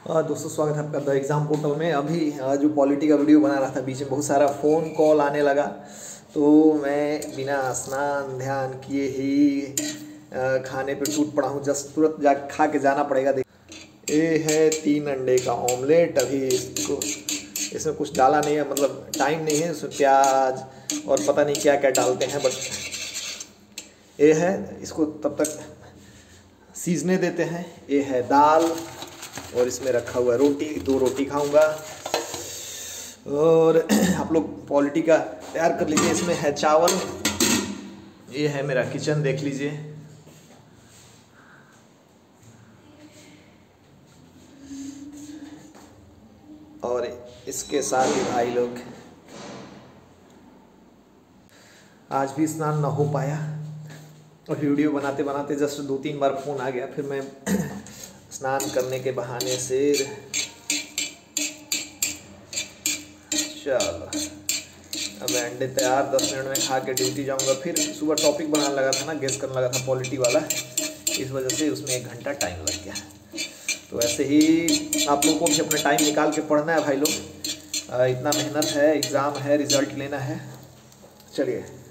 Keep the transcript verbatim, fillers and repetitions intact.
अ, दोस्तों स्वागत है आपका द एग्ज़ाम पोर्टल में। अभी अ, जो पॉलिटी का वीडियो बना रहा था, बीच में बहुत सारा फ़ोन कॉल आने लगा, तो मैं बिना स्नान ध्यान किए ही अ, खाने पे टूट पड़ा हूँ। जस्ट तुरंत जा खा के जाना पड़ेगा। देख, ये है तीन अंडे का ऑमलेट। अभी इसको इसमें कुछ डाला नहीं है, मतलब टाइम नहीं है। इसमें प्याज और पता नहीं क्या क्या डालते हैं, बट ये है। इसको तब तक सीजने देते हैं। ये है दाल और इसमें रखा हुआ है रोटी। दो रोटी खाऊंगा और आप लोग पॉलिटी का तैयार कर लीजिए। इसमें है चावल। ये है मेरा किचन, देख लीजिए। और इसके साथ ही भाई लोग, आज भी स्नान ना हो पाया और वीडियो बनाते बनाते जस्ट दो तीन बार फ़ोन आ गया। फिर मैं स्नान करने के बहाने से चलो अब अंडे तैयार, दस मिनट में खा के ड्यूटी जाऊंगा। फिर सुबह टॉपिक बनाने लगा था ना, गेस करने लगा था पॉलिटी वाला, इस वजह से उसमें एक घंटा टाइम लग गया। तो ऐसे ही आप लोगों को भी अपना टाइम निकाल के पढ़ना है भाई लोग। इतना मेहनत है, एग्ज़ाम है, रिज़ल्ट लेना है। चलिए।